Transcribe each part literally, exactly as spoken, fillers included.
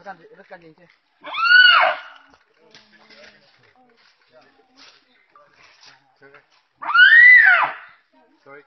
Sorry.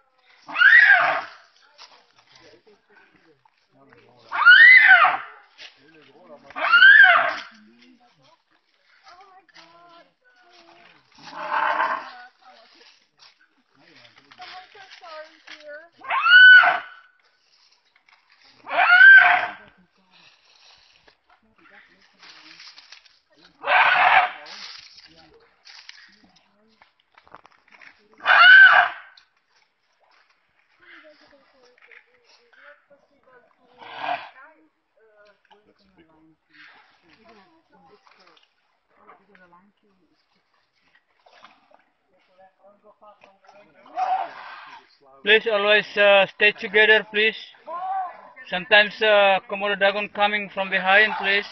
Please always uh, stay together, please. Sometimes uh, Komodo Dragon coming from behind, please.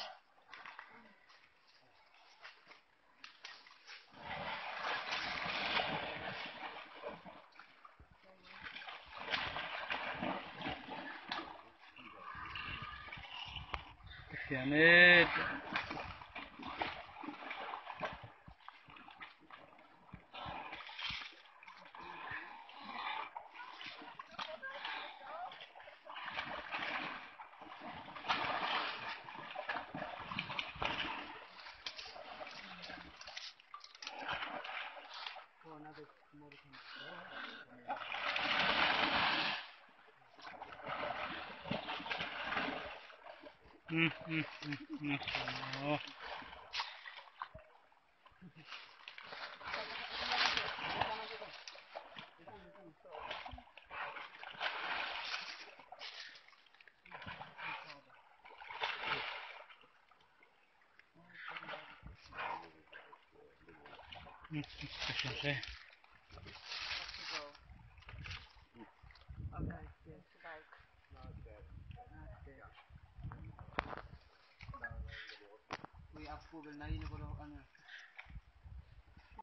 Kasihan it. Hmm, hmm, hmm, hmm. Oh. Hmm, kasihan siya. Okay, yes, back. We have Google na yun, ano.